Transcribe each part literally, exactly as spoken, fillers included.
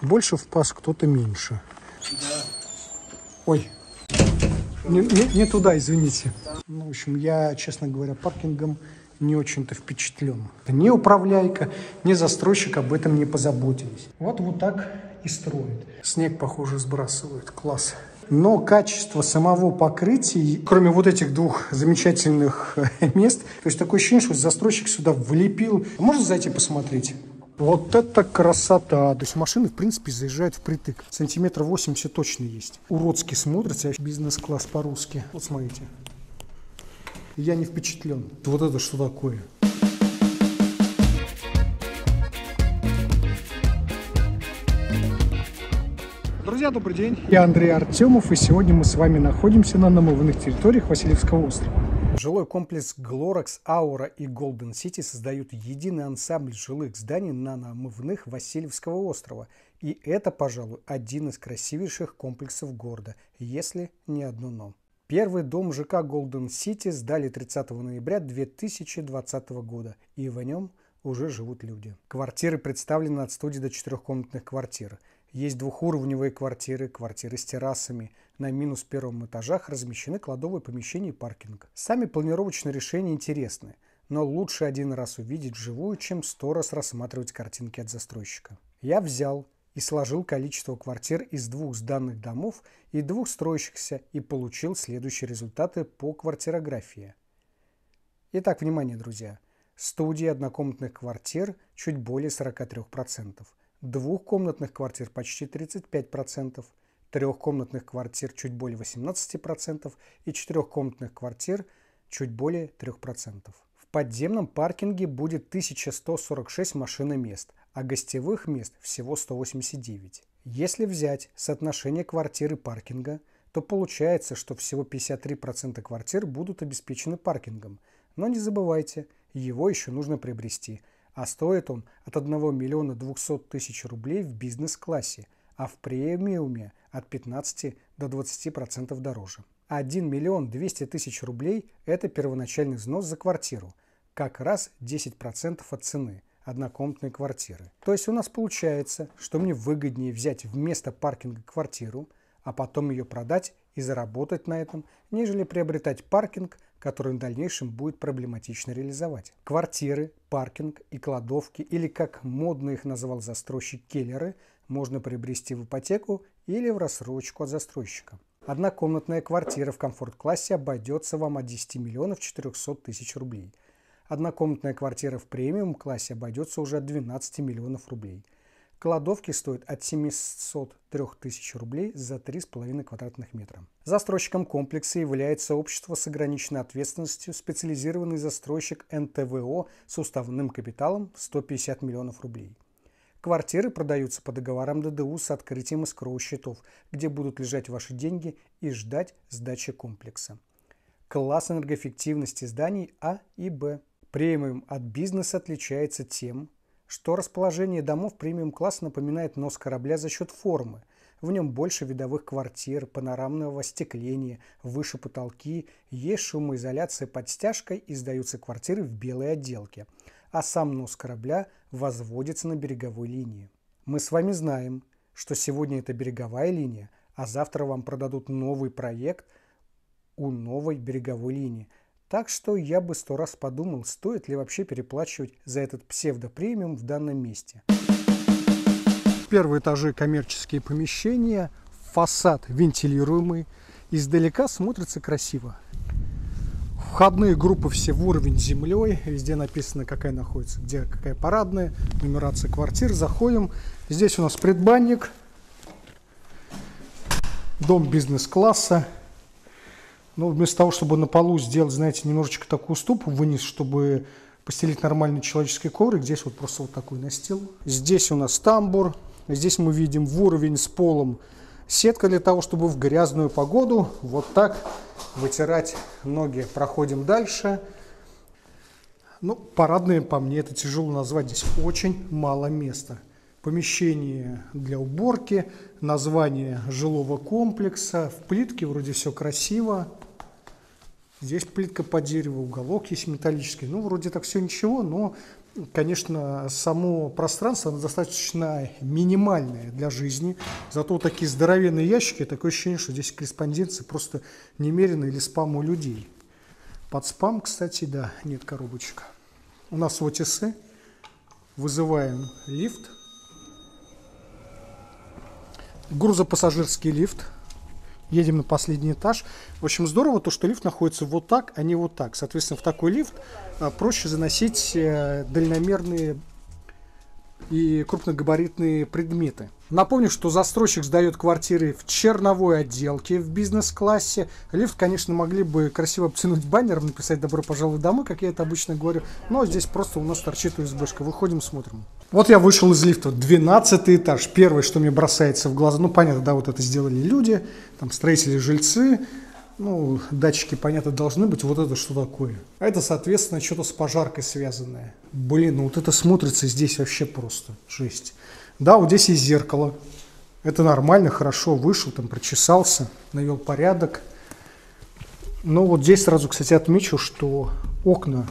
больше в пас, кто-то меньше. Да. Ой, не, не, не туда, извините. Ну, в общем, я, честно говоря, паркингом не очень-то впечатлен. Ни управляйка, ни застройщик об этом не позаботились. Вот вот так и строят. Снег, похоже, сбрасывают. Класс. Но качество самого покрытия, кроме вот этих двух замечательных мест, то есть такое ощущение, что застройщик сюда влепил. Можно зайти посмотреть? Вот это красота! То есть машины, в принципе, заезжают впритык. Сантиметр восемьдесят точно есть. Уродски смотрится. Бизнес-класс по-русски. Вот смотрите. Я не впечатлен. Вот это что такое? Друзья, добрый день. Я Андрей Артемов, и сегодня мы с вами находимся на намывных территориях Васильевского острова. Жилой комплекс Glorox, Aura и Golden City создают единый ансамбль жилых зданий на намывных Васильевского острова. И это, пожалуй, один из красивейших комплексов города, если не одно но. Первый дом ЖК Golden City сдали тридцатого ноября две тысячи двадцатого года, и в нем уже живут люди. Квартиры представлены от студии до четырехкомнатных квартир. Есть двухуровневые квартиры, квартиры с террасами. На минус первом этажах размещены кладовые помещения и паркинг. Сами планировочные решения интересны, но лучше один раз увидеть вживую, чем сто раз рассматривать картинки от застройщика. Я взял и сложил количество квартир из двух сданных домов и двух строящихся и получил следующие результаты по квартирографии. Итак, внимание, друзья. Студии однокомнатных квартир чуть более сорока трёх процентов. Двухкомнатных квартир почти тридцать пять процентов. Трехкомнатных квартир чуть более восемнадцати процентов и четырехкомнатных квартир чуть более трёх процентов. В подземном паркинге будет тысяча сто сорок шесть машиномест, а гостевых мест всего сто восемьдесят девять. Если взять соотношение квартир и паркинга, то получается, что всего пятьдесят три процента квартир будут обеспечены паркингом. Но не забывайте, его еще нужно приобрести, а стоит он от одного миллиона двухсот тысяч рублей в бизнес-классе, а в премиуме от пятнадцати до двадцати процентов дороже. один миллион двести тысяч рублей – это первоначальный взнос за квартиру, как раз десять процентов от цены однокомнатной квартиры. То есть у нас получается, что мне выгоднее взять вместо паркинга квартиру, а потом ее продать и заработать на этом, нежели приобретать паркинг, который в дальнейшем будет проблематично реализовать. Квартиры, паркинг и кладовки, или как модно их назвал застройщик Келлеры, можно приобрести в ипотеку или в рассрочку от застройщика. Однокомнатная квартира в комфорт-классе обойдется вам от десяти миллионов четырехсот тысяч рублей. Однокомнатная квартира в премиум-классе обойдется уже от двенадцати миллионов рублей. Кладовки стоят от семисот трёх тысяч рублей за три с половиной квадратных метра. Застройщиком комплекса является общество с ограниченной ответственностью, специализированный застройщик эн тэ вэ о с уставным капиталом в сто пятьдесят миллионов рублей. Квартиры продаются по договорам дэ дэ у с открытием эскроу счетов, где будут лежать ваши деньги и ждать сдачи комплекса. Класс энергоэффективности зданий А и Б. Премиум от бизнеса отличается тем, что расположение домов премиум-класса напоминает нос корабля за счет формы. В нем больше видовых квартир, панорамного остекления, выше потолки, есть шумоизоляция под стяжкой и сдаются квартиры в белой отделке. А сам нос корабля возводится на береговой линии. Мы с вами знаем, что сегодня это береговая линия, а завтра вам продадут новый проект у новой береговой линии. Так что я бы сто раз подумал, стоит ли вообще переплачивать за этот псевдопремиум в данном месте. Первые этажи коммерческие помещения, фасад вентилируемый, издалека смотрится красиво. Входные группы все в уровень с землей, везде написано, какая находится, где какая парадная, нумерация квартир. Заходим, здесь у нас предбанник, дом бизнес-класса. Но вместо того, чтобы на полу сделать, знаете, немножечко такую уступу вниз, чтобы постелить нормальный человеческий коврик, здесь вот просто вот такой настил. Здесь у нас тамбур, здесь мы видим в уровень с полом сетка для того, чтобы в грязную погоду вот так вытирать ноги. Проходим дальше. Ну, парадные, по мне, это тяжело назвать, здесь очень мало места. Помещение для уборки, название жилого комплекса, в плитке вроде все красиво. Здесь плитка по дереву, уголок есть металлический. Ну, вроде так все ничего, но Конечно, само пространство оно достаточно минимальное для жизни, зато вот такие здоровенные ящики, такое ощущение, что здесь корреспонденции просто немерено или спам у людей. Под спам, кстати, да, нет коробочек. У нас ОТС, вызываем лифт, грузопассажирский лифт. Едем на последний этаж. В общем, здорово то, что лифт находится вот так, а не вот так. Соответственно, в такой лифт проще заносить дальномерные и крупногабаритные предметы. Напомню, что застройщик сдает квартиры в черновой отделке в бизнес-классе. Лифт, конечно, могли бы красиво обтянуть баннером, написать «Добро пожаловать домой», как я это обычно говорю. Но здесь просто у нас торчит ю эс бэ-шка. Выходим, смотрим. Вот я вышел из лифта, двенадцатый этаж. Первое, что мне бросается в глаза, ну, понятно, да, вот это сделали люди, там, строители, жильцы. Ну, датчики, понятно, должны быть. Вот это что такое? А это, соответственно, что-то с пожаркой связанное. Блин, ну вот это смотрится здесь вообще просто жесть. Да, вот здесь есть зеркало. Это нормально, хорошо, вышел, там, прочесался, навел порядок. Но вот здесь сразу, кстати, отмечу, что окна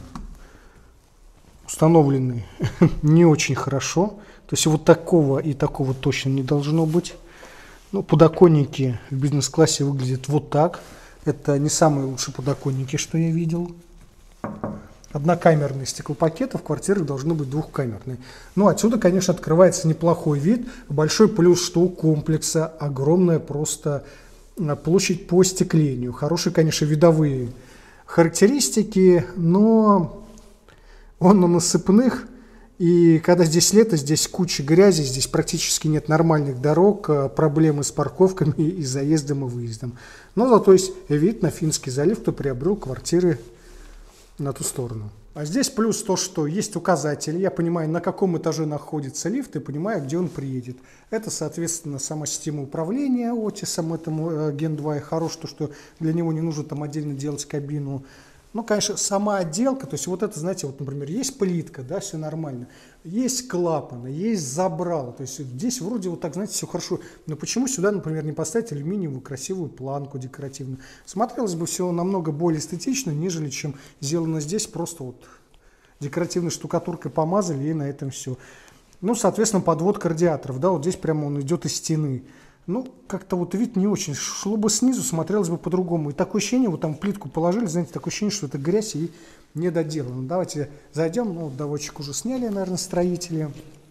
установлены не очень хорошо. То есть вот такого и такого точно не должно быть. Ну, подоконники в бизнес-классе выглядят вот так. Это не самые лучшие подоконники, что я видел. Однокамерные стеклопакеты в квартирах должны быть двухкамерные. Ну, отсюда, конечно, открывается неплохой вид. Большой плюс, что у комплекса огромная просто площадь по остеклению. Хорошие, конечно, видовые характеристики, но он на насыпных. И когда здесь лето, здесь куча грязи, здесь практически нет нормальных дорог, проблемы с парковками и заездом и выездом. Но зато есть вид на Финский залив, кто приобрел квартиры на ту сторону. А здесь плюс то, что есть указатели. Я понимаю, на каком этаже находится лифт и понимаю, где он приедет. Это, соответственно, сама система управления Отисом, этому Ген два. И хорошо, то, что для него не нужно там отдельно делать кабину. Ну, конечно, сама отделка, то есть вот это, знаете, вот, например, есть плитка, да, все нормально, есть клапаны, есть забрало, то есть здесь вроде вот так, знаете, все хорошо, но почему сюда, например, не поставить алюминиевую красивую планку декоративную? Смотрелось бы все намного более эстетично, нежели чем сделано здесь, просто вот декоративной штукатуркой помазали и на этом все. Ну, соответственно, подводка радиаторов, да, вот здесь прямо он идет из стены. Ну, как-то вот вид не очень. Шло бы снизу, смотрелось бы по-другому. И такое ощущение, вот там плитку положили, знаете, такое ощущение, что это грязь и не доделано. Давайте зайдем. Ну, доводчик уже сняли, наверное, строители.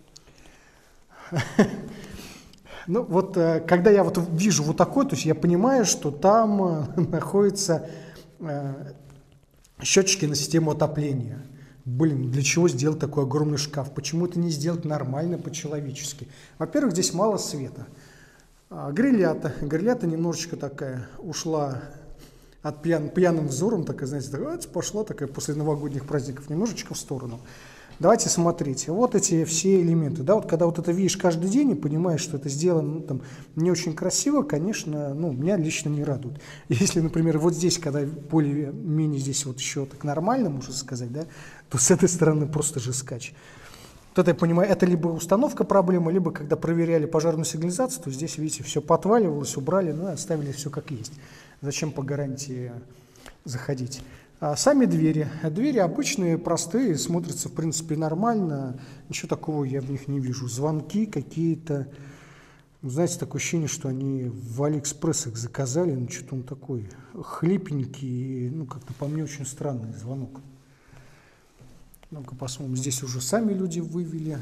Ну, вот когда я вот вижу вот такой, то есть я понимаю, что там находятся счетчики на систему отопления. Блин, для чего сделать такой огромный шкаф? Почему это не сделать нормально, по-человечески? Во-первых, здесь мало света. А, грилята. Грилята немножечко такая ушла от пьян, пьяным взором, такая, знаете, такая, пошла такая после новогодних праздников немножечко в сторону. Давайте смотреть. Вот эти все элементы. Да, вот когда вот это видишь каждый день и понимаешь, что это сделано ну, там, не очень красиво, конечно, ну, меня лично не радует. Если, например, вот здесь, когда более-менее здесь вот еще так нормально, можно сказать, да, то с этой стороны просто жескач. Вот это, я понимаю, это либо установка проблемы, либо когда проверяли пожарную сигнализацию, то здесь, видите, все подваливалось, убрали, ну, оставили все как есть. Зачем по гарантии заходить? А сами двери. Двери обычные, простые, смотрятся, в принципе, нормально. Ничего такого я в них не вижу. Звонки какие-то. Знаете, такое ощущение, что они в Алиэкспресс их заказали. Ну, что-то он такой хлипенький, ну, как-то по мне очень странный звонок. Ну-ка посмотрим. Здесь уже сами люди вывели.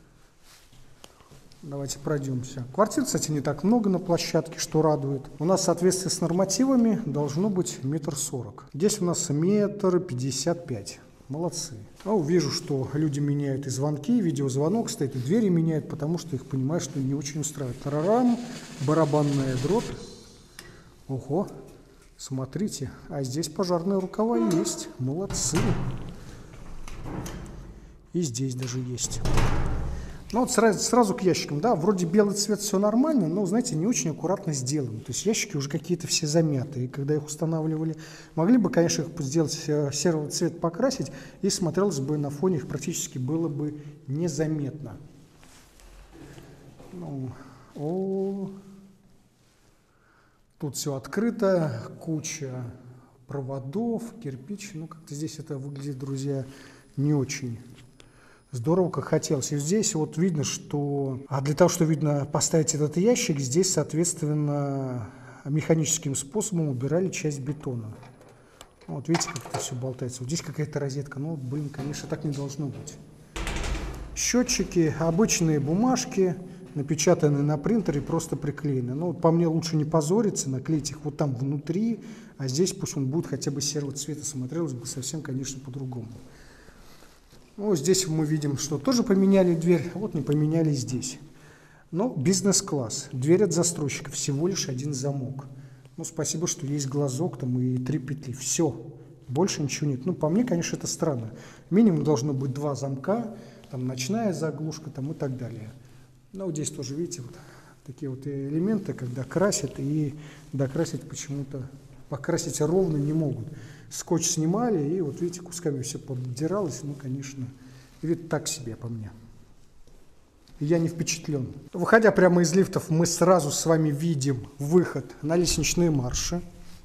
Давайте пройдемся. Квартир, кстати, не так много на площадке, что радует. У нас в соответствии с нормативами должно быть метр сорок. Здесь у нас метр пятьдесят пять. Молодцы. А вижу, что люди меняют и звонки, и видеозвонок стоит, и двери меняют, потому что их понимают, что не очень устраивает. Тарарам, барабанная дробь. Ого, смотрите, а здесь пожарные рукава есть. Молодцы. И здесь даже есть. Ну вот сразу, сразу к ящикам, да, вроде белый цвет все нормально, но, знаете, не очень аккуратно сделано. То есть ящики уже какие-то все замятые, когда их устанавливали. Могли бы, конечно, их сделать серого цвета, покрасить, и смотрелось бы на фоне их практически было бы незаметно. Ну, о, тут все открыто, куча проводов, кирпич. Ну, как-то здесь это выглядит, друзья, не очень Здорово, как хотелось. И здесь вот видно, что... А для того, чтобы, видно, поставить этот ящик, здесь, соответственно, механическим способом убирали часть бетона. Вот видите, как это все болтается. Вот здесь какая-то розетка. Ну, блин, конечно, так не должно быть. Счетчики, обычные бумажки, напечатанные на принтере, просто приклеены. Ну, по мне лучше не позориться, наклеить их вот там внутри, а здесь пусть он будет хотя бы серого цвета, смотрелось бы совсем, конечно, по-другому. Ну, здесь мы видим, что тоже поменяли дверь, вот не поменяли здесь. Но бизнес-класс, дверь от застройщика, всего лишь один замок. Ну, спасибо, что есть глазок там и три петли, все, больше ничего нет. Ну, по мне, конечно, это странно. Минимум должно быть два замка, там ночная заглушка там и так далее. Но вот здесь тоже, видите, вот такие вот элементы, когда красят и докрасить почему-то, покрасить ровно не могут. Скотч снимали, и вот видите, кусками все поддиралось, ну, конечно, вид так себе по мне. Я не впечатлен. Выходя прямо из лифтов, мы сразу с вами видим выход на лестничные марши.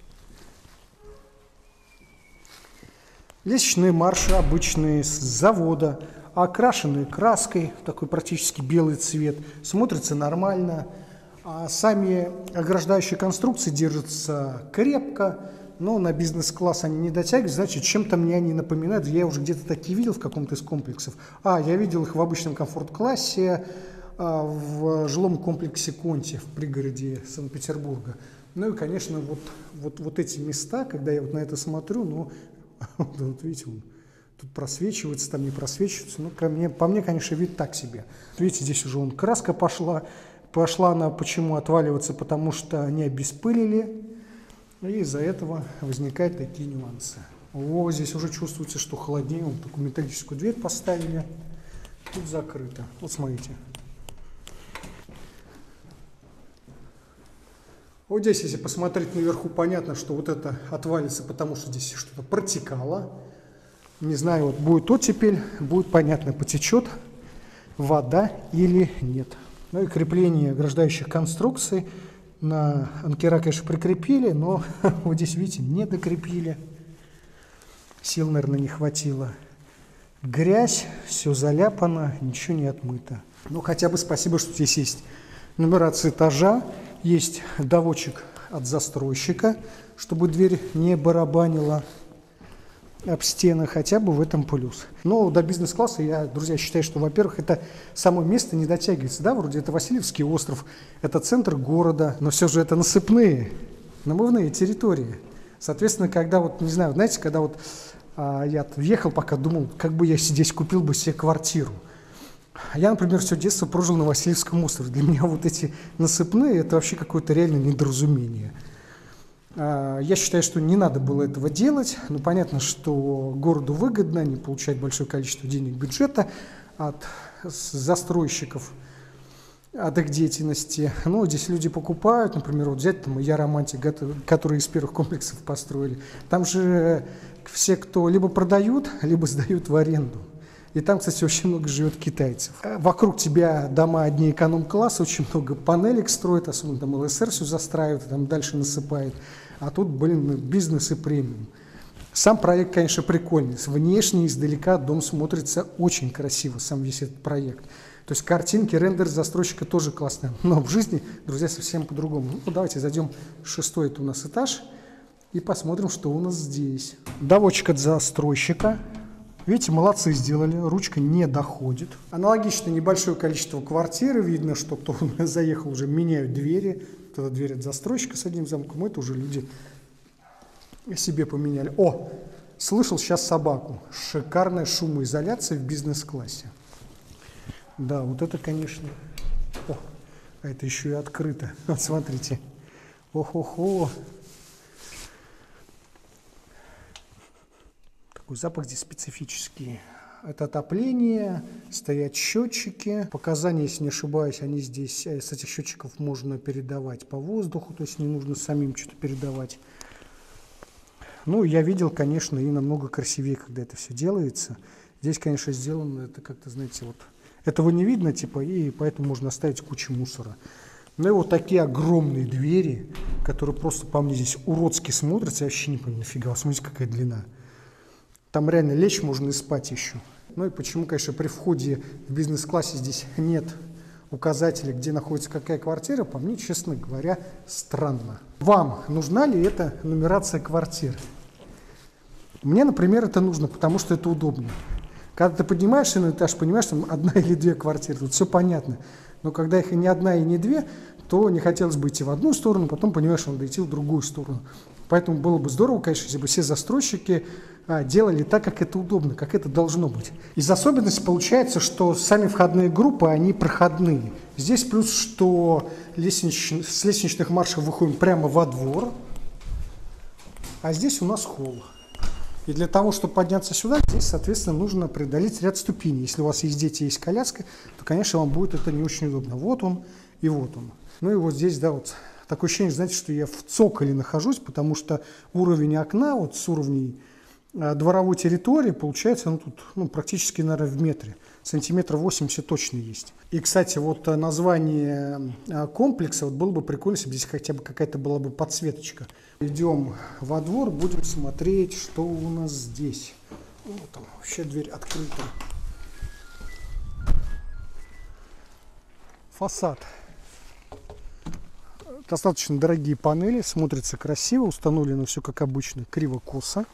Лестничные марши обычные, с завода, окрашенные краской, такой практически белый цвет, смотрятся нормально. А сами ограждающие конструкции держатся крепко, но на бизнес-класс они не дотягивают, значит, чем-то мне они напоминают. Я уже где-то такие видел в каком-то из комплексов. А, я видел их в обычном комфорт-классе, а, в жилом комплексе Конти в пригороде Санкт-Петербурга. Ну и, конечно, вот, вот, вот эти места, когда я вот на это смотрю, ну, вот видите, он тут просвечивается, там не просвечивается. Ну, ко мне, по мне, конечно, вид так себе. Видите, здесь уже он краска пошла. Пошла она почему отваливаться? Потому что они обеспылили. И из-за этого возникают такие нюансы. О, здесь уже чувствуется, что холоднее. Вот такую металлическую дверь поставили. Тут закрыто. Вот смотрите. Вот здесь, если посмотреть наверху, понятно, что вот это отвалится, потому что здесь что-то протекало. Не знаю, вот будет оттепель, будет понятно, потечет вода или нет. Ну и крепление ограждающих конструкций. На анкера, конечно, прикрепили, но вот здесь, видите, не докрепили. Сил, наверное, не хватило. Грязь, все заляпано, ничего не отмыто. Ну, хотя бы спасибо, что здесь есть нумерация этажа, есть доводчик от застройщика, чтобы дверь не барабанила об стены, хотя бы в этом плюс. Но до бизнес-класса я, друзья, считаю, что, во-первых, это само место не дотягивается, да, вроде это Васильевский остров, это центр города, но все же это насыпные, намывные территории. Соответственно, когда вот, не знаю, знаете, когда вот а, я въехал, пока думал, как бы я здесь купил бы себе квартиру. Я, например, все детство прожил на Васильевском острове. Для меня вот эти насыпные, это вообще какое-то реально недоразумение. Я считаю, что не надо было этого делать, но понятно, что городу выгодно, они получают большое количество денег бюджета от застройщиков, от их деятельности. Но здесь люди покупают, например, вот взять там «Я романтик», который из первых комплексов построили. Там же все, кто либо продают, либо сдают в аренду. И там, кстати, очень много живет китайцев. Вокруг тебя дома одни эконом-класса, очень много панелек строят, особенно там эл эс эр все застраивают, там дальше насыпают. А тут, блин, бизнес и премиум. Сам проект, конечно, прикольный. Внешне, издалека дом смотрится очень красиво, сам весь этот проект. То есть картинки, рендер застройщика тоже классные. Но в жизни, друзья, совсем по-другому. Ну, давайте зайдем в шестой, это у нас этаж, и посмотрим, что у нас здесь. Доводчик от застройщика. Видите, молодцы сделали, ручка не доходит. Аналогично небольшое количество квартир. Видно, что кто заехал, уже меняют двери. Вот эта дверь от застройщика с одним замком, это уже люди себе поменяли. О, слышал сейчас собаку. Шикарная шумоизоляция в бизнес-классе. Да, вот это, конечно. О, а это еще и открыто. Вот смотрите. Ох-охо. Такой запах здесь специфический. Это отопление, стоят счетчики. Показания, если не ошибаюсь, они здесь, с этих счетчиков можно передавать по воздуху, то есть не нужно самим что-то передавать. Ну, я видел, конечно, и намного красивее, когда это все делается. Здесь, конечно, сделано это как-то, знаете, вот этого не видно, типа, и поэтому можно оставить кучу мусора. Ну и вот такие огромные двери, которые просто по мне здесь уродски смотрятся. Я вообще не понимаю, нафига, смотрите, какая длина. Там реально лечь можно и спать еще. Ну и почему, конечно, при входе в бизнес-классе здесь нет указателя, где находится какая квартира, по мне, честно говоря, странно. Вам нужна ли эта нумерация квартир? Мне, например, это нужно, потому что это удобно. Когда ты поднимаешься на этаж, понимаешь, там одна или две квартиры, тут все понятно. Но когда их и не одна, и не две, то не хотелось бы идти в одну сторону, потом понимаешь, что надо идти в другую сторону. Поэтому было бы здорово, конечно, если бы все застройщики а, делали так, как это удобно, как это должно быть. Из особенностей получается, что сами входные группы, они проходные. Здесь плюс, что лестнич... с лестничных маршев выходим прямо во двор, а здесь у нас холл. И для того, чтобы подняться сюда, здесь, соответственно, нужно преодолеть ряд ступеней. Если у вас есть дети, есть коляска, то, конечно, вам будет это не очень удобно. Вот он и вот он. Ну и вот здесь, да, вот такое ощущение, знаете, что я в цоколе нахожусь, потому что уровень окна вот с уровней а, дворовой территории получается, ну, тут ну, практически, наверное, в метре. Сантиметров восемьдесят точно есть. И, кстати, вот название комплекса, вот было бы прикольно, если бы здесь хотя бы какая-то была бы подсветочка. Идем во двор, будем смотреть, что у нас здесь. Ну, там вообще дверь открыта. Фасад. Достаточно дорогие панели, смотрится красиво, установлено все как обычно, криво-косо.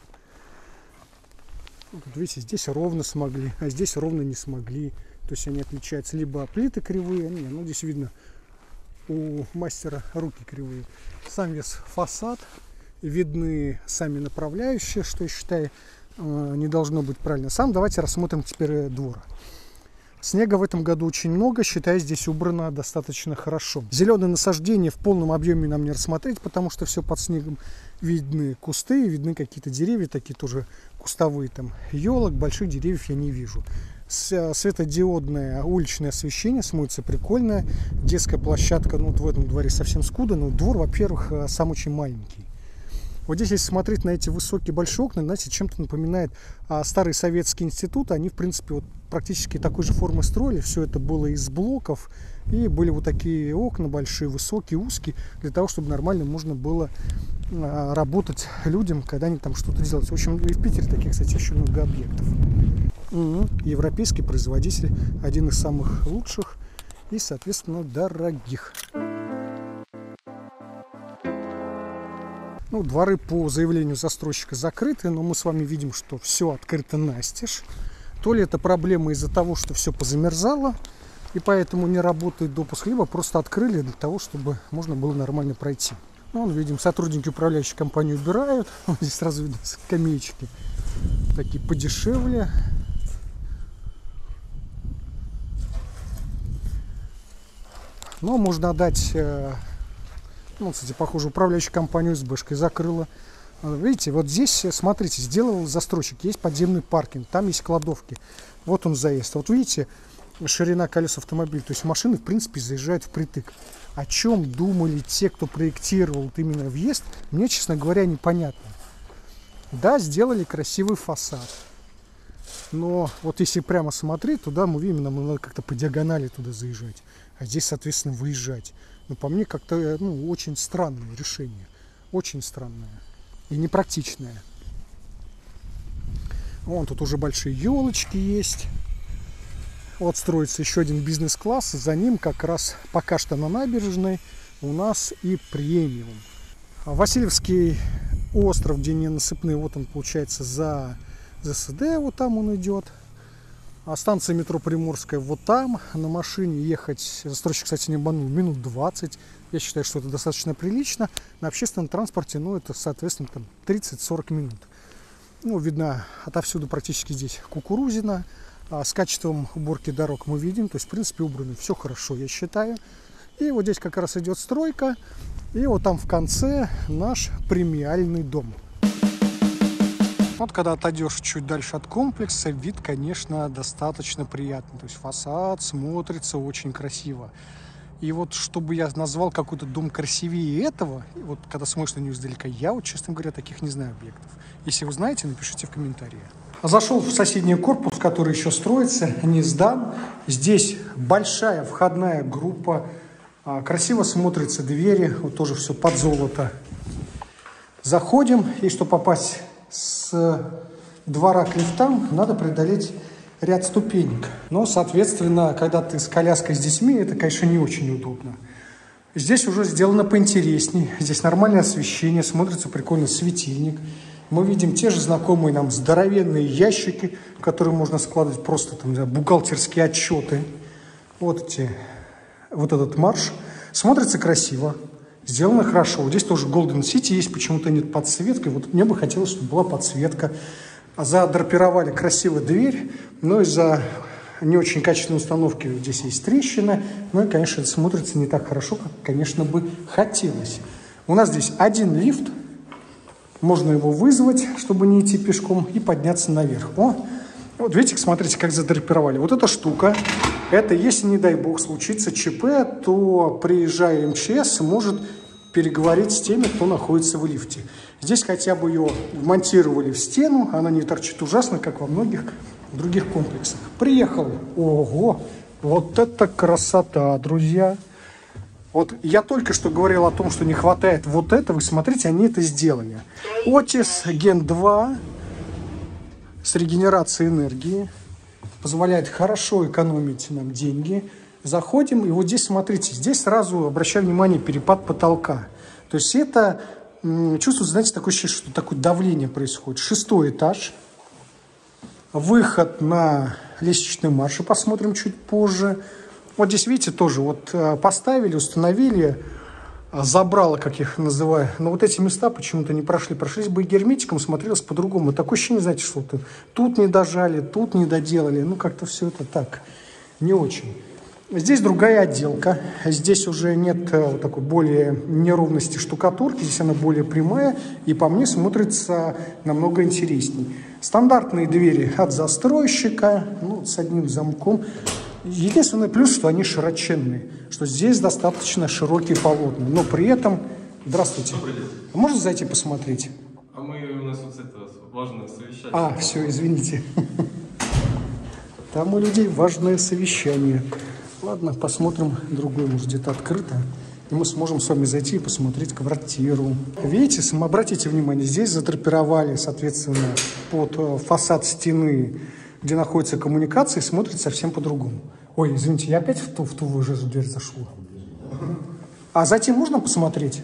Вот, видите, здесь ровно смогли, а здесь ровно не смогли. То есть они отличаются, либо плиты кривые, не, ну здесь видно, у мастера руки кривые. Сам весь фасад, видны сами направляющие, что я считаю не должно быть правильно. Сам давайте рассмотрим теперь двор. Снега в этом году очень много, считаю, здесь убрано достаточно хорошо. Зеленые насаждения в полном объеме нам не рассмотреть, потому что все под снегом. Видны кусты, видны какие-то деревья, такие тоже кустовые, там елок, больших деревьев я не вижу. Светодиодное уличное освещение смотрится прикольное. Детская площадка, ну вот в этом дворе совсем скудно, но двор, во-первых, сам очень маленький. Вот здесь, если смотреть на эти высокие большие окна, знаете, чем-то напоминает а, старые советские институты. Они, в принципе, вот практически такой же формы строили. Все это было из блоков. И были вот такие окна большие, высокие, узкие, для того, чтобы нормально можно было а, работать людям, когда они там что-то делают. В общем, и в Питере таких, кстати, еще много объектов. Угу. Европейский производитель, один из самых лучших и, соответственно, дорогих. Ну, дворы по заявлению застройщика закрыты, но мы с вами видим, что все открыто настежь. То ли это проблема из-за того, что все позамерзало, и поэтому не работает допуск, либо просто открыли для того, чтобы можно было нормально пройти. Ну, вон, видим, сотрудники управляющей компании убирают. Здесь сразу видно скамеечки такие подешевле. Но можно отдать... Ну, кстати, похоже, управляющая компания СБшкой закрыла. Видите, вот здесь, смотрите, сделал застройщик, есть подземный паркинг, там есть кладовки. Вот он заезд. Вот видите, ширина колес автомобиля, то есть машины, в принципе, заезжают впритык. О чем думали те, кто проектировал именно въезд, мне, честно говоря, непонятно. Да, сделали красивый фасад. Но вот если прямо смотреть, туда мы видим, нам надо как-то по диагонали туда заезжать. А здесь, соответственно, выезжать. Но по мне как-то ну, очень странное решение. Очень странное. И непрактичное. Вон тут уже большие елочки есть. Вот строится еще один бизнес-класс. За ним как раз пока что на набережной у нас и премиум. Васильевский остров, где не насыпные, вот он получается за ЗСД. Вот там он идет. А станция метро Приморская вот там. На машине ехать, застройщик, кстати, не обманул, минут двадцать. Я считаю, что это достаточно прилично. На общественном транспорте, ну, это, соответственно, там тридцать-сорок минут. Ну, видно, отовсюду практически здесь кукурузина. А с качеством уборки дорог мы видим. То есть, в принципе, убрано все хорошо, я считаю. И вот здесь как раз идет стройка. И вот там в конце наш премиальный дом. Вот когда отойдешь чуть дальше от комплекса, вид, конечно, достаточно приятный. То есть фасад смотрится очень красиво. И вот чтобы я назвал какой-то дом красивее этого, вот когда смотришь на него издалека, я вот, честно говоря, таких не знаю объектов. Если вы знаете, напишите в комментариях. Зашел в соседний корпус, который еще строится, не сдан. Здесь большая входная группа. Красиво смотрятся двери, вот тоже все под золото. Заходим, и чтобы попасть с двора к лифтам, надо преодолеть ряд ступенек. Но, соответственно, когда ты с коляской с детьми, это, конечно, не очень удобно. Здесь уже сделано поинтересней. Здесь нормальное освещение, смотрится прикольно светильник. Мы видим те же знакомые нам здоровенные ящики, в которые можно складывать просто там, да, бухгалтерские отчеты. Вот эти, вот этот марш. Смотрится красиво, сделано хорошо. Здесь тоже Golden City есть, почему-то нет подсветки. Вот мне бы хотелось, чтобы была подсветка. Задрапировали красиво дверь, но из-за не очень качественной установки здесь есть трещина. Ну и, конечно, это смотрится не так хорошо, как, конечно, бы хотелось. У нас здесь один лифт. Можно его вызвать, чтобы не идти пешком, и подняться наверх. О, вот видите, смотрите, как задрапировали. Вот эта штука, это если, не дай бог, случится ЧП, то, приезжая МЧС, может переговорить с теми, кто находится в лифте. Здесь хотя бы ее вмонтировали в стену, она не торчит ужасно, как во многих других комплексах. Приехал. Ого, вот это красота, друзья. Вот я только что говорил о том, что не хватает вот этого. Вы смотрите, они это сделали. Otis Gen два с регенерацией энергии. Позволяет хорошо экономить нам деньги. Заходим, и вот здесь, смотрите, здесь сразу, обращаю внимание, перепад потолка. То есть это чувствуется, знаете, такое ощущение, что такое давление происходит. Шестой этаж. Выход на лестничный марш, посмотрим чуть позже. Вот здесь, видите, тоже вот поставили, установили, забрало, как их называю. Но вот эти места почему-то не прошли. Прошлись бы и герметиком, смотрелось по-другому. Такое ощущение, знаете, что тут не дожали, тут не доделали. Ну, как-то все это так, не очень. Здесь другая отделка. Здесь уже нет вот такой более неровности штукатурки. Здесь она более прямая и по мне смотрится намного интересней. Стандартные двери от застройщика, ну, с одним замком. Единственный плюс, что они широченные, что здесь достаточно широкие полотна, но при этом... Здравствуйте. А можно зайти посмотреть? А мы, у нас вот это важное совещание. А, все, извините. Там у людей важное совещание. Ладно, посмотрим другой, может, где-то открыто. И мы сможем с вами зайти и посмотреть квартиру. Видите, обратите внимание, здесь задрапировали, соответственно, под фасад стены, где находятся коммуникации, смотрит совсем по-другому. Ой, извините, я опять в ту, в ту же дверь зашел. А зайти можно посмотреть?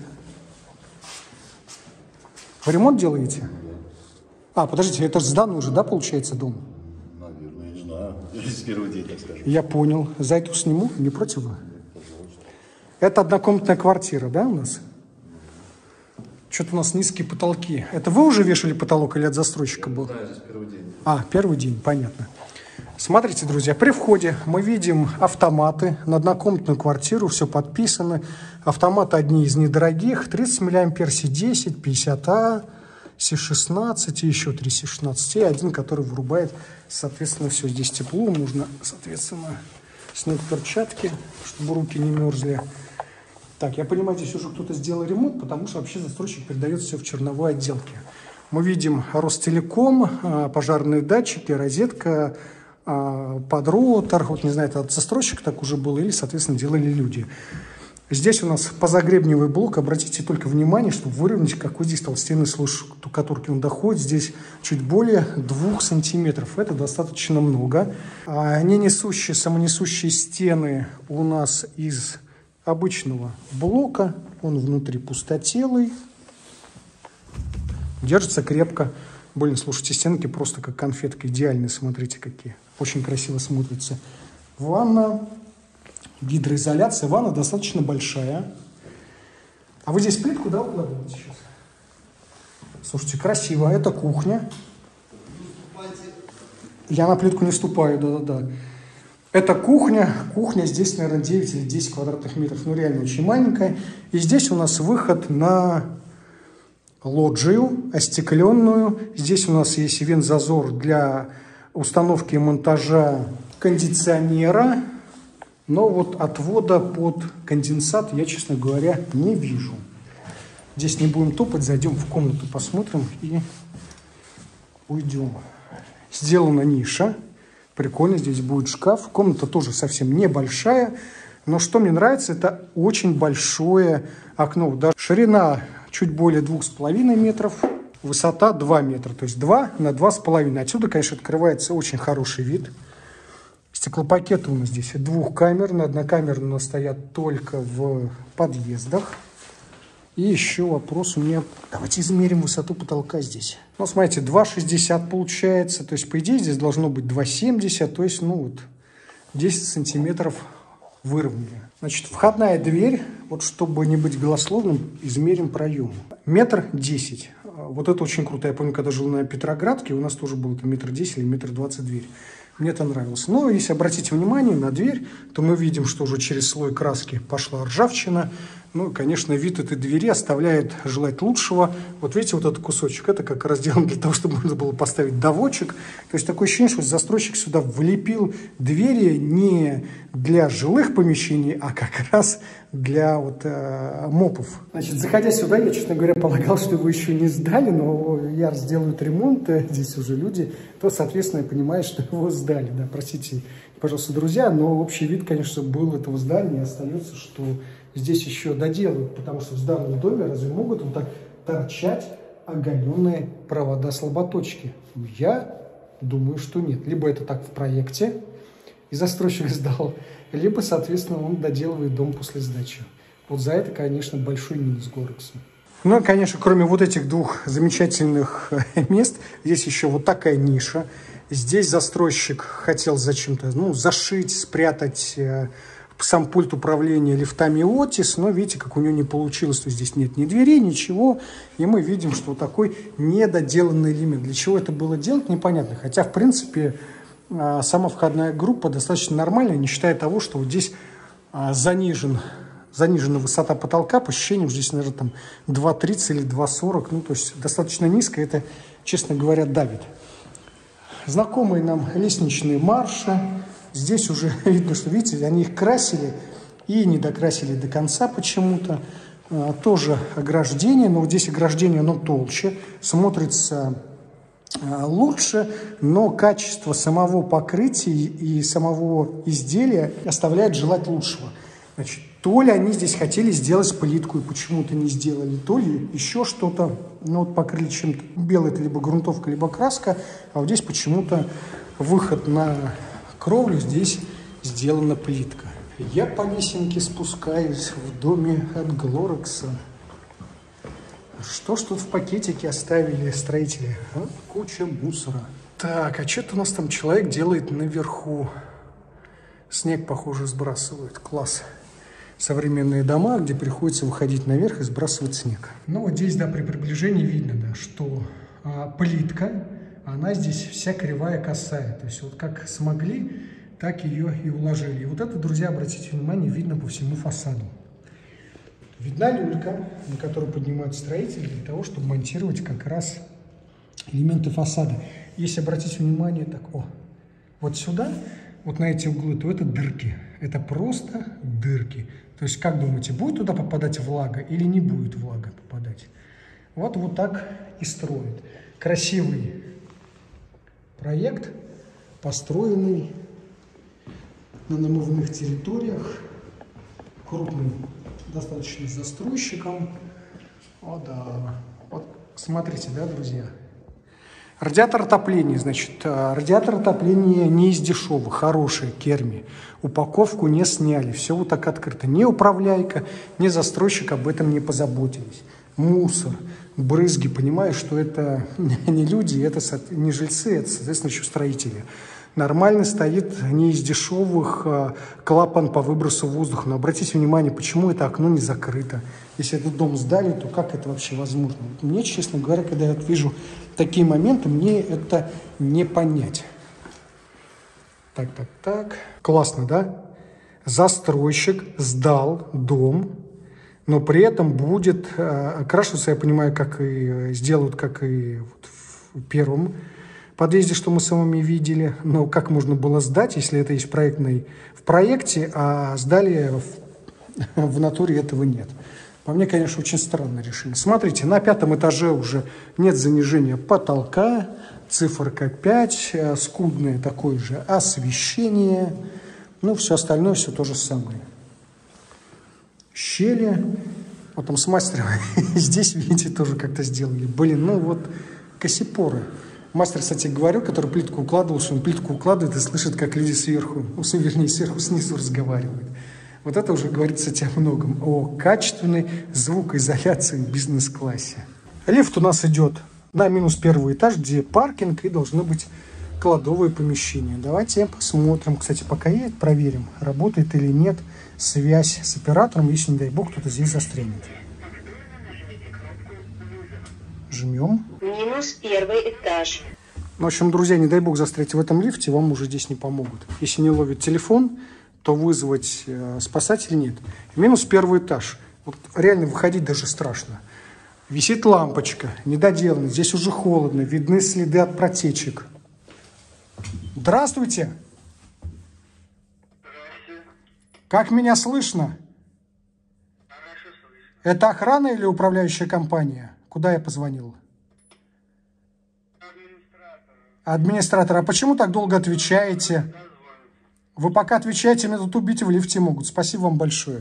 Вы ремонт делаете? А, подождите, это же сданный уже, да, получается, дом? Наверное, не знаю. С первый день, так скажем. Я понял. Зайду сниму, не против вы? Это однокомнатная квартира, да, у нас? Что-то у нас низкие потолки. Это вы уже вешали потолок или от застройщика был? Да, здесь первый день. А, первый день, понятно. Смотрите, друзья, при входе мы видим автоматы на однокомнатную квартиру, все подписано. Автоматы одни из недорогих, тридцать миллиампер си десять, пятьдесят А, си шестнадцать и еще три си шестнадцать. И один, который вырубает, соответственно, все. Здесь тепло, нужно, соответственно, снять перчатки, чтобы руки не мерзли. Так, я понимаю, здесь уже кто-то сделал ремонт, потому что вообще застройщик передает все в черновой отделке. Мы видим Ростелеком, пожарные датчики, розетка, подроутер. Вот не знаю, это от застройщика так уже было или, соответственно, делали люди. Здесь у нас позагребневый блок. Обратите только внимание, чтобы выровнять, какой здесь толстенный слой штукатурки он доходит. Здесь чуть более двух сантиметров. Это достаточно много. А не несущие, самонесущие стены у нас из обычного блока. Он внутри пустотелый. Держится крепко. Блин, слушайте, стенки просто как конфетка. Идеальные, смотрите, какие. Очень красиво смотрится. Ванна. Гидроизоляция. Ванна достаточно большая. А вы здесь плитку, да, укладываете сейчас? Слушайте, красиво. Это кухня. Я на плитку не вступаю, да-да-да. Это кухня. Кухня здесь, наверное, девять или десять квадратных метров. Ну, реально очень маленькая. И здесь у нас выход на лоджию остекленную. Здесь у нас есть вент-зазор для установки и монтажа кондиционера. Но вот отвода под конденсат я, честно говоря, не вижу. Здесь не будем топать, зайдем в комнату, посмотрим и уйдем. Сделана ниша. Прикольно, здесь будет шкаф. Комната тоже совсем небольшая. Но что мне нравится, это очень большое окно. Даже ширина чуть более двух с половиной метров. высота два метра, то есть два на два с половиной. Отсюда, конечно, открывается очень хороший вид. Стеклопакеты у нас здесь двухкамерные, однокамерные у нас стоят только в подъездах. И еще вопрос у меня, давайте измерим высоту потолка здесь. Ну, смотрите, два шестьдесят получается, то есть, по идее, здесь должно быть два семьдесят, то есть, ну, вот, десять сантиметров выровняли. Значит, входная дверь, вот, чтобы не быть голословным, измерим проем. Метр десять. Вот это очень круто. Я помню, когда жил на Петроградке, у нас тоже было там метр десять или метр двадцать дверь. Мне это нравилось. Но если обратите внимание на дверь, то мы видим, что уже через слой краски пошла ржавчина. Ну, конечно, вид этой двери оставляет желать лучшего. Вот видите, вот этот кусочек, это как раз сделано для того, чтобы можно было поставить доводчик. То есть такое ощущение, что застройщик сюда влепил двери не для жилых помещений, а как раз для вот, э, мопов. Значит, заходя сюда, я, честно говоря, полагал, что его еще не сдали, но яр сделают ремонт, здесь уже люди, то, соответственно, я понимаю, что его сдали. Да, простите, пожалуйста, друзья, но общий вид, конечно, был этого здания, остается, что здесь еще доделают, потому что в зданном доме разве могут вот так торчать оголенные провода слаботочки? Я думаю, что нет. Либо это так в проекте, и застройщик сдал, либо, соответственно, он доделывает дом после сдачи. Вот за это, конечно, большой минус Глорекса. Ну, конечно, кроме вот этих двух замечательных мест, здесь еще вот такая ниша. Здесь застройщик хотел зачем-то, ну, зашить, спрятать э, сам пульт управления лифтами Otis, но видите, как у него не получилось, то здесь нет ни дверей, ничего, и мы видим, что вот такой недоделанный элемент. Для чего это было делать, непонятно, хотя, в принципе, э, сама входная группа достаточно нормальная, не считая того, что вот здесь э, занижен, занижена высота потолка, по ощущениям, здесь, наверное, там два тридцать или два сорок, ну, то есть достаточно низко, это, честно говоря, давит. Знакомые нам лестничные марши. Здесь уже видно, что, видите, они их красили и не докрасили до конца почему-то. А, тоже ограждение, но вот здесь ограждение, оно толще, смотрится а, лучше, но качество самого покрытия и самого изделия оставляет желать лучшего. Значит, то ли они здесь хотели сделать плитку и почему-то не сделали, то ли еще что-то. Ну, вот покрыли чем-то. Белый это либо грунтовка, либо краска. А вот здесь почему-то выход на кровлю, здесь сделана плитка. Я по лесенке спускаюсь в доме от Глорекса. Что ж тут в пакетике оставили строители? А? Куча мусора. Так, а что-то у нас там человек делает наверху. Снег, похоже, сбрасывает. Класс. Современные дома, где приходится выходить наверх и сбрасывать снег. Ну вот здесь, да, при приближении видно, да, что а, плитка, она здесь вся кривая, косая. То есть вот как смогли, так ее и уложили. И вот это, друзья, обратите внимание, видно по всему фасаду. Видна люлька, на которую поднимают строители для того, чтобы монтировать как раз элементы фасада. Если обратить внимание, так, о, вот сюда, вот на эти углы, то это дырки. Это просто дырки. То есть, как думаете, будет туда попадать влага или не будет влага попадать? Вот, вот так и строят. Красивый проект, построенный на намывных территориях, крупным достаточно застройщиком. О, да. Вот смотрите, да, друзья. Радиатор отопления, значит, радиатор отопления не из дешевых, хороший, Керми. Упаковку не сняли, все вот так открыто. Ни управляйка, ни застройщик об этом не позаботились. Мусор, брызги, понимаешь, что это не люди, это не жильцы, это, соответственно, еще строители. Нормально стоит не из дешевых клапан по выбросу воздуха. Но обратите внимание, почему это окно не закрыто. Если этот дом сдали, то как это вообще возможно? Мне, честно говоря, когда я вижу такие моменты, мне это не понять. Так, так, так. Классно, да? Застройщик сдал дом, но при этом будет э, окрашиваться, я понимаю, как и сделают, как и вот в первом подъезде, что мы с вами видели. Но как можно было сдать, если это есть проектный, в проекте, а сдали в, в натуре этого нет? По мне, конечно, очень странное решение. Смотрите, на пятом этаже уже нет занижения потолка, циферка пять, скудное такое же освещение, ну, все остальное, все то же самое. Щели, Вот там с мастером здесь, видите, тоже как-то сделали. Блин, ну вот косипоры. Мастер, кстати, говорил, который плитку укладывал, что он плитку укладывает и слышит, как люди сверху, ну, вернее, сверху снизу разговаривают. Вот это уже говорит, кстати, о многом. О качественной звукоизоляции в бизнес-классе. Лифт у нас идет на минус первый этаж, где паркинг и должны быть кладовые помещения. Давайте посмотрим. Кстати, пока едет, проверим, работает или нет связь с оператором, если, не дай бог, кто-то здесь застрянет. Жмем. Минус первый этаж. В общем, друзья, не дай бог застрять в этом лифте, вам уже здесь не помогут. Если не ловит телефон, то вызвать э, спасателей нет. Минус первый этаж. Вот реально выходить даже страшно. Висит лампочка, недоделанная. Здесь уже холодно, видны следы от протечек. Здравствуйте. Здравствуйте. Как меня слышно? Хорошо слышно. Это охрана или управляющая компания? Куда я позвонил? Администратор. Администратор, а почему так долго отвечаете? Вы пока отвечаете, меня тут убить в лифте могут. Спасибо вам большое.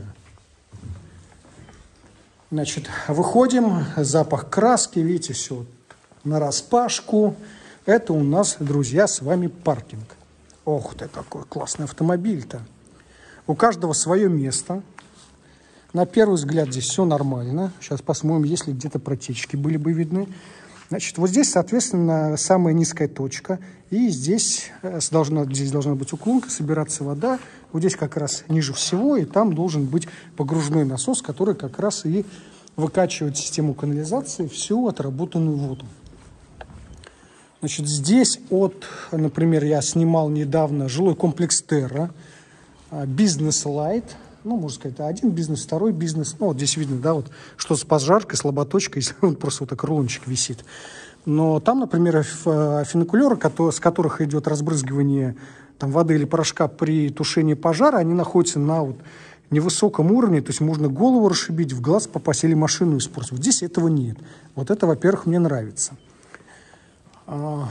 Значит, выходим, запах краски, видите, все нараспашку. Это у нас, друзья, с вами паркинг. Ох ты, какой классный автомобиль-то. У каждого свое место. На первый взгляд здесь все нормально. Сейчас посмотрим, если где-то протечки были бы видны. Значит, вот здесь, соответственно, самая низкая точка. И здесь должна, здесь должна быть уклонка, собираться вода. Вот здесь как раз ниже всего. И там должен быть погружной насос, который как раз и выкачивает в систему канализации всю отработанную воду. Значит, здесь от, например, я снимал недавно жилой комплекс Терра, бизнес Лайт. Ну, можно сказать, один бизнес, второй бизнес. Ну, вот здесь видно, да, вот что с пожаркой, слаботочкой, вот просто вот так рулончик висит. Но там, например, фуникулеры, с которых идет разбрызгивание там, воды или порошка при тушении пожара, они находятся на вот невысоком уровне, то есть можно голову расшибить, в глаз попасть или машину испортить. Вот здесь этого нет. Вот это, во-первых, мне нравится. А,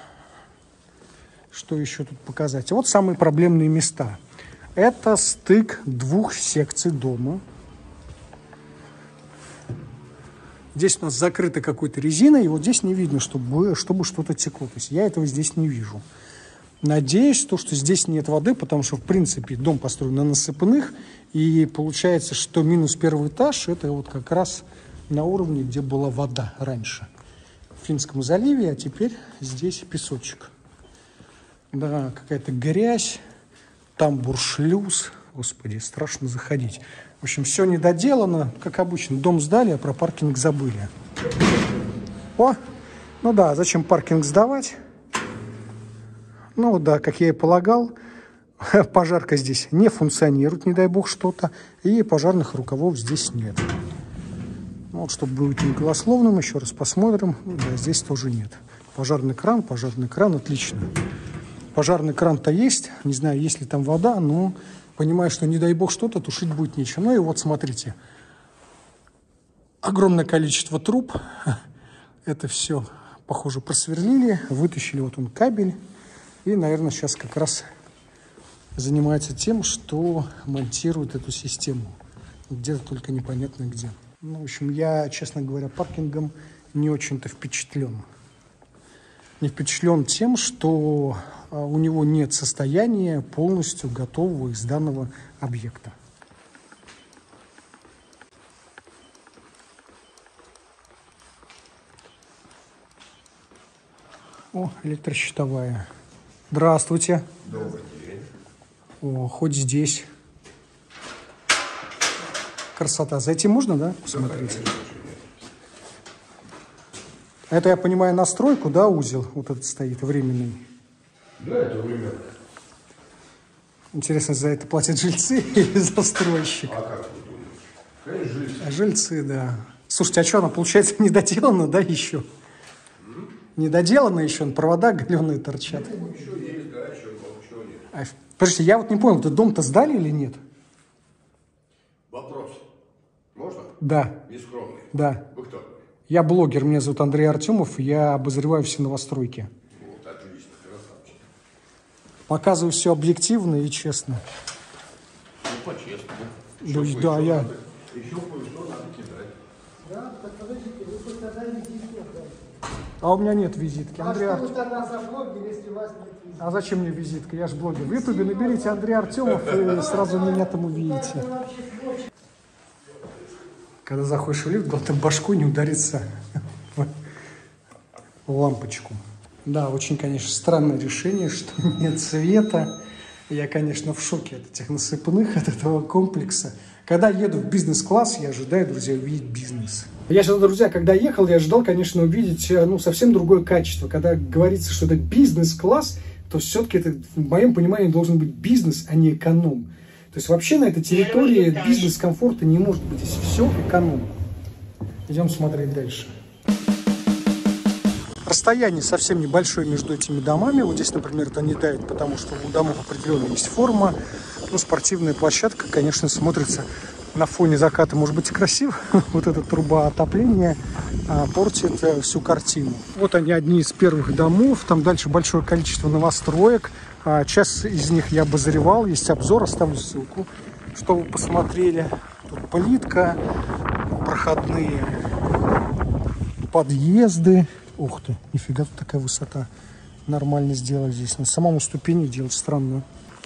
что еще тут показать? Вот самые проблемные места. Это стык двух секций дома. Здесь у нас закрыто какой-то резиной, и вот здесь не видно, чтобы, чтобы что-то текло. То есть я этого здесь не вижу. Надеюсь, то, что здесь нет воды, потому что, в принципе, дом построен на насыпных, и получается, что минус первый этаж – это вот как раз на уровне, где была вода раньше. В Финском заливе, а теперь здесь песочек. Да, какая-то грязь. Там буршлюз. Господи, страшно заходить. В общем, все недоделано. Как обычно, дом сдали, а про паркинг забыли. О, ну да, зачем паркинг сдавать? Ну да, как я и полагал, пожарка здесь не функционирует, не дай бог что-то. И пожарных рукавов здесь нет. Ну, вот, чтобы быть неголословным, еще раз посмотрим. Да, здесь тоже нет. Пожарный кран, пожарный кран, отлично. Пожарный кран-то есть, не знаю, есть ли там вода, но понимаю, что не дай бог что-то, тушить будет нечем. Ну и вот смотрите, огромное количество труб, это все, похоже, просверлили, вытащили вот он кабель и, наверное, сейчас как раз занимается тем, что монтирует эту систему, где-то только непонятно где. Ну, в общем, я, честно говоря, паркингом не очень-то впечатлен. Не впечатлен тем, что у него нет состояния полностью готового из данного объекта. О, электрощитовая. Здравствуйте. Добрый день. О, хоть здесь. Красота. Зайти можно, да? Посмотреть. Это, я понимаю, настройку, да, узел вот этот стоит, временный? Да, это временно. Интересно, за это платят жильцы или застройщик? А как вы думаете? Конечно, жильцы. Жильцы, да. Слушайте, а что, она, получается, недоделана, да, еще? М? Недоделана еще, провода галеные торчат. Ну, еще есть, да, еще, ничего нет. А, подождите, я вот не понял, этот дом-то сдали или нет? Вопрос. Можно? Да. Нескромный. Да. Вы кто? Я блогер, меня зовут Андрей Артемов, я обозреваю все новостройки. Вот, отлично, красавчик. Показываю все объективно и честно. Ну, по-честному. Да, да, я... Еще кое-что надо кидать. Да, так подождите, вы хоть тогда визитки отдайте. А у меня нет визитки. А Андрей что Артемов. вы тогда за блогер, если у вас нет визитки? А зачем мне визитка? Я же блогер. В Ютубе наберите Андрей Артемов и сразу меня там увидите. Когда заходишь в лифт, главное башку не удариться в лампочку. Да, очень, конечно, странное решение, что нет света. Я, конечно, в шоке от этих насыпных, от этого комплекса. Когда еду в бизнес-класс, я ожидаю, друзья, увидеть бизнес. Я же, друзья, когда ехал, я ожидал, конечно, увидеть ну, совсем другое качество. Когда говорится, что это бизнес-класс, то все-таки это, в моем понимании, должен быть бизнес, а не эконом. То есть вообще на этой территории бизнес-комфорта не может быть. Здесь все эконом. Идем смотреть дальше. Расстояние совсем небольшое между этими домами. Вот здесь, например, это не давит, потому что у домов определенно есть форма. Ну, спортивная площадка, конечно, смотрится на фоне заката, может быть, и красиво. Вот эта труба отопления а, портит а, всю картину. Вот они, одни из первых домов. Там дальше большое количество новостроек. А, часть из них я обозревал. Есть обзор, оставлю ссылку, чтобы вы посмотрели. Тут плитка, проходные подъезды. Ух ты, нифига тут такая высота. Нормально сделали здесь. На самому ступени делать странную.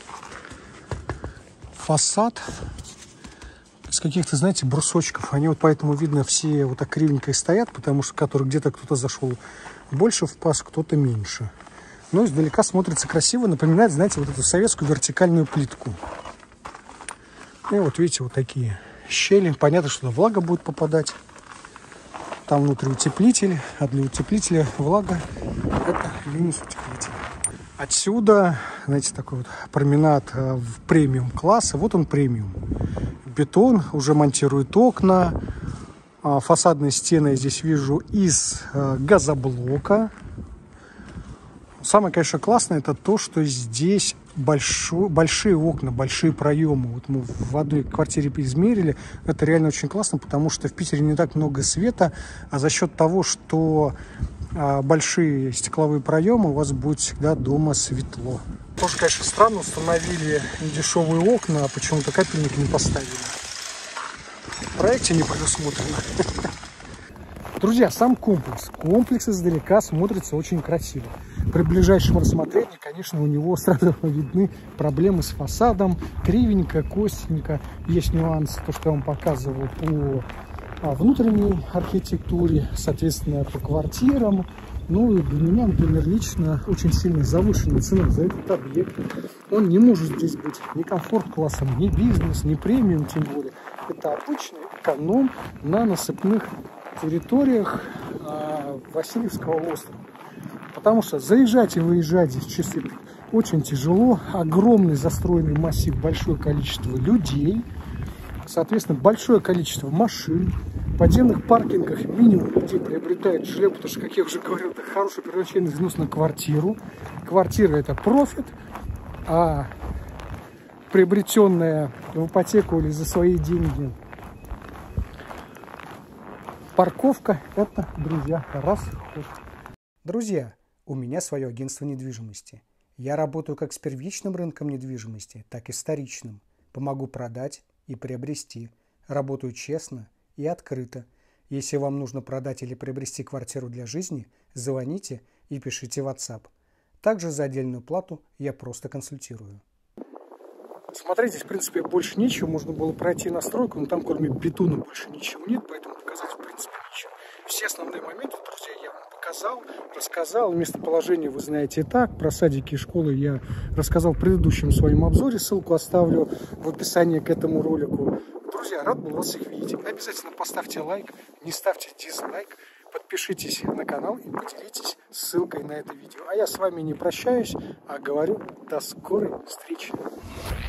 Фасад из каких-то, знаете, брусочков. Они вот поэтому, видно, все вот так кривенько и стоят, потому что который где-то кто-то зашел больше в паз, кто-то меньше. Но издалека смотрится красиво, напоминает, знаете, вот эту советскую вертикальную плитку. И вот видите, вот такие щели. Понятно, что влага будет попадать. Там внутри утеплитель, а для утеплителя влага – это минус утеплитель. Отсюда, знаете, такой вот променад в премиум класса. Вот он премиум. Бетон, уже монтирует окна. Фасадные стены я здесь вижу из газоблока. Самое, конечно, классное – это то, что здесь большой, большие окна, большие проемы. Вот мы в одной квартире измерили. Это реально очень классно, потому что в Питере не так много света, а за счет того, что а, большие стекловые проемы, у вас будет всегда дома светло. Тоже, конечно, странно, установили дешевые окна, а почему-то капельник не поставили. В проекте не предусмотрено. Друзья, сам комплекс. Комплекс издалека смотрится очень красиво. При ближайшем рассмотрении, конечно, у него сразу видны проблемы с фасадом. Кривенько, косенько. Есть нюансы, то, что я вам показывал по внутренней архитектуре, соответственно, по квартирам. Ну и для меня, например, лично очень сильно завышенная цена за этот объект. Он не может здесь быть ни комфорт-классом, ни бизнес, ни премиум, тем более. Это обычный эконом на насыпных территориях а, Васильевского острова. Потому что заезжать и выезжать здесь часы очень тяжело. Огромный застроенный массив, большое количество людей. Соответственно, большое количество машин. В подземных паркингах минимум людей приобретают жилье, потому что, как я уже говорил, это хороший первоначальный взнос на квартиру. Квартира – это профит, а приобретенная в ипотеку или за свои деньги парковка – это, друзья, расход. Друзья, у меня свое агентство недвижимости. Я работаю как с первичным рынком недвижимости, так и с вторичным. Помогу продать и приобрести. Работаю честно и открыто. Если вам нужно продать или приобрести квартиру для жизни, звоните и пишите в WhatsApp. Также за отдельную плату я просто консультирую. Смотрите, в принципе, больше нечего. Можно было пройти настройку, но там кроме бетона больше ничего нет, поэтому показать в принципе ничего. Все основные моменты, друзья, я вам показал, рассказал. Местоположение вы знаете и так. Про садики и школы я рассказал в предыдущем своем обзоре. Ссылку оставлю в описании к этому ролику. Друзья, рад был вас их видеть. Обязательно поставьте лайк, не ставьте дизлайк. Подпишитесь на канал и поделитесь ссылкой на это видео. А я с вами не прощаюсь, а говорю до скорой встречи.